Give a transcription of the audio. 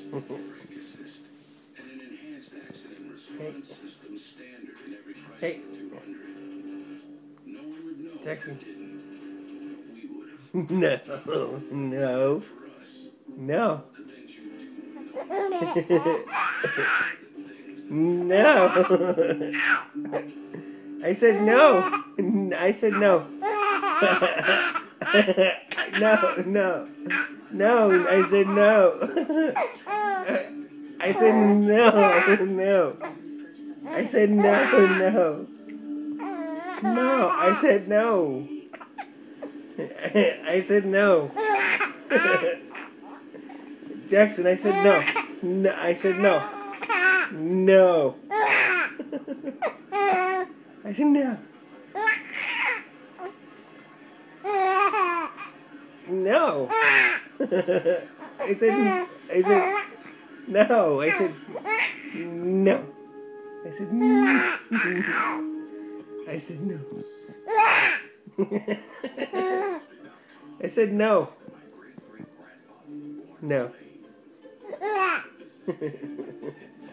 brake assist, and an enhanced accident response system standard in every Chrysler Hey. 200. No one would know Jackson. if it didn't, but we would. No. For us, No. the things you do No. I said no. I said no. No, no. No, I said no. I said no, no. I said no, no. No, I said no. I said no. Jackson, I said no. No, I said no. No. I said no. No. I said no. I said no. I said no. I said no. I said no. No.